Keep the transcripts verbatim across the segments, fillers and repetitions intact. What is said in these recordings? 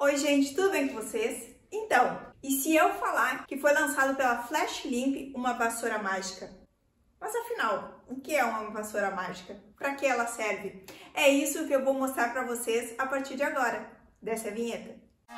Oi gente, tudo bem com vocês? Então, e se eu falar que foi lançado pela Flash Limp uma vassoura mágica? Mas afinal, o que é uma vassoura mágica? Para que ela serve? É isso que eu vou mostrar para vocês a partir de agora. Desce a vinheta.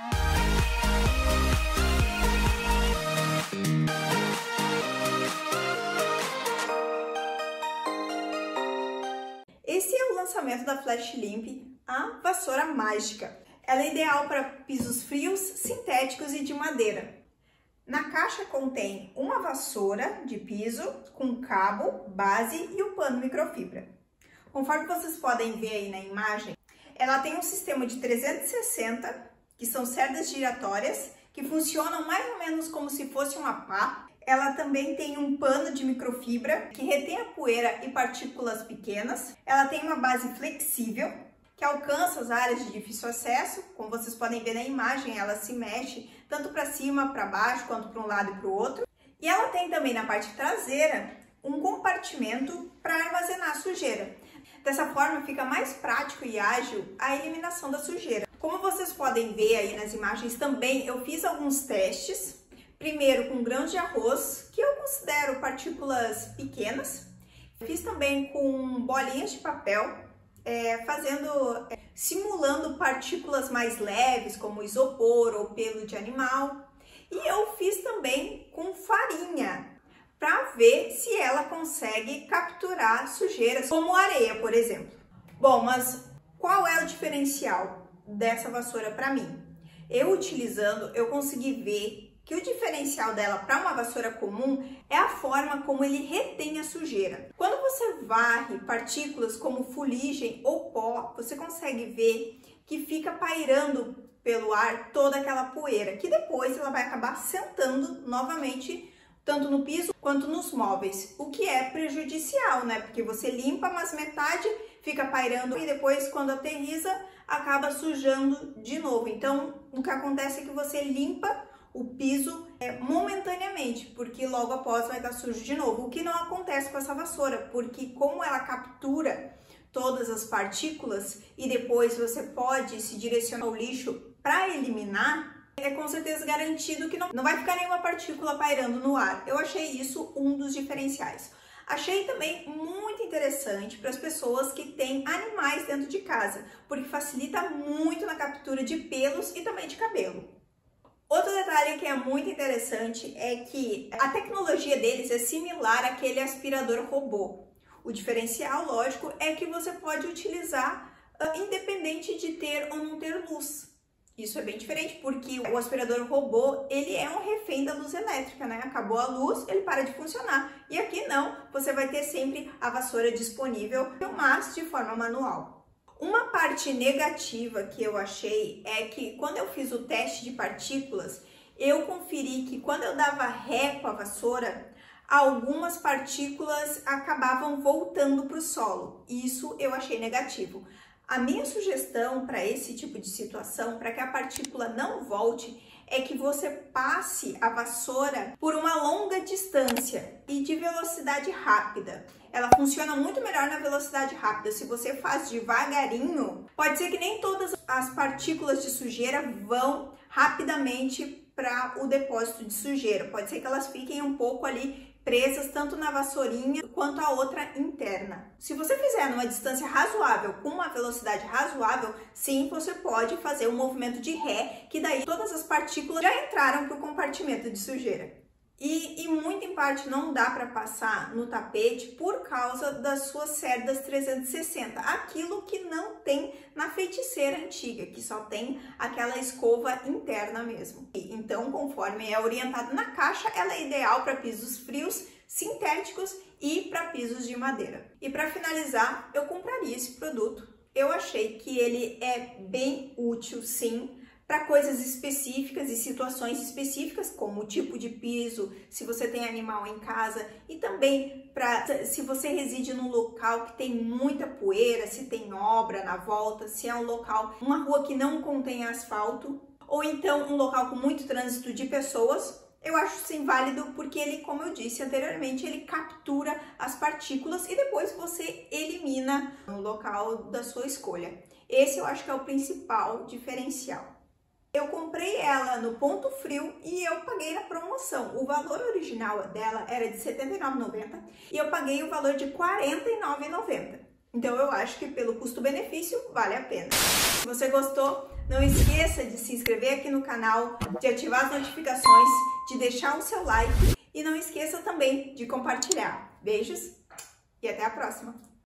Esse é o lançamento da Flash Limp, a vassoura mágica. Ela é ideal para pisos frios, sintéticos e de madeira. Na caixa contém uma vassoura de piso com cabo, base e o pano microfibra. Conforme vocês podem ver aí na imagem, ela tem um sistema de trezentos e sessenta, que são cerdas giratórias, que funcionam mais ou menos como se fosse uma pá. Ela também tem um pano de microfibra que retém a poeira e partículas pequenas. Ela tem uma base flexível que alcança as áreas de difícil acesso. Como vocês podem ver na imagem, ela se mexe tanto para cima, para baixo, quanto para um lado e para o outro. E ela tem também na parte traseira um compartimento para armazenar sujeira. Dessa forma fica mais prático e ágil a eliminação da sujeira. Como vocês podem ver aí nas imagens também, eu fiz alguns testes. Primeiro com grãos de arroz, que eu considero partículas pequenas. Fiz também com bolinhas de papel, é, fazendo, é, simulando partículas mais leves, como isopor ou pelo de animal. E eu fiz também com farinha, para ver se ela consegue capturar sujeiras, como areia, por exemplo. Bom, mas qual é o diferencial dessa vassoura para mim? Eu utilizando, eu consegui ver que o diferencial dela para uma vassoura comum é a forma como ele retém a sujeira. Quando você varre partículas como fuligem ou pó, você consegue ver que fica pairando pelo ar toda aquela poeira, que depois ela vai acabar sentando novamente tanto no piso quanto nos móveis, o que é prejudicial, né? Porque você limpa, mas metade fica pairando e depois, quando aterriza, acaba sujando de novo. Então, o que acontece é que você limpa o piso é, momentaneamente, porque logo após vai estar sujo de novo, o que não acontece com essa vassoura, porque como ela captura todas as partículas e depois você pode se direcionar ao lixo para eliminar, é com certeza garantido que não, não vai ficar nenhuma partícula pairando no ar. Eu achei isso um dos diferenciais. Achei também muito interessante para as pessoas que têm animais dentro de casa, porque facilita muito na captura de pelos e também de cabelo. Outro detalhe que é muito interessante é que a tecnologia deles é similar àquele aspirador robô. O diferencial, lógico, é que você pode utilizar uh, independente de ter ou não ter luz. Isso é bem diferente, porque o aspirador robô, ele é um refém da luz elétrica, né? Acabou a luz, ele para de funcionar. E aqui não, você vai ter sempre a vassoura disponível, mas de forma manual. Uma parte negativa que eu achei é que quando eu fiz o teste de partículas, eu conferi que quando eu dava ré com a vassoura, algumas partículas acabavam voltando para o solo. Isso eu achei negativo. A minha sugestão para esse tipo de situação, para que a partícula não volte, é que você passe a vassoura por uma longa distância e de velocidade rápida. Ela funciona muito melhor na velocidade rápida. Se você faz devagarinho, pode ser que nem todas as partículas de sujeira vão rapidamente para o depósito de sujeira. Pode ser que elas fiquem um pouco ali presas tanto na vassourinha quanto a outra interna. Se você fizer numa distância razoável, com uma velocidade razoável, sim, você pode fazer um movimento de ré, que daí todas as partículas já entraram para o compartimento de sujeira. E, e muito em parte não dá para passar no tapete por causa das suas cerdas trezentos e sessenta, aquilo que não tem na feiticeira antiga, que só tem aquela escova interna mesmo. Então, conforme é orientado na caixa, ela é ideal para pisos frios, sintéticos e para pisos de madeira. E para finalizar, eu compraria esse produto. Eu achei que ele é bem útil, sim, para coisas específicas e situações específicas, como o tipo de piso, se você tem animal em casa, e também para se você reside num local que tem muita poeira, se tem obra na volta, se é um local, uma rua que não contém asfalto, ou então um local com muito trânsito de pessoas. Eu acho sim válido porque ele, como eu disse anteriormente, ele captura as partículas e depois você elimina no local da sua escolha. Esse eu acho que é o principal diferencial. Eu comprei ela no Ponto Frio e eu paguei na promoção. O valor original dela era de setenta e nove reais e noventa centavos e eu paguei o valor de quarenta e nove reais e noventa centavos. Então eu acho que pelo custo-benefício vale a pena. Se você gostou, não esqueça de se inscrever aqui no canal, de ativar as notificações, de deixar o seu like e não esqueça também de compartilhar. Beijos e até a próxima!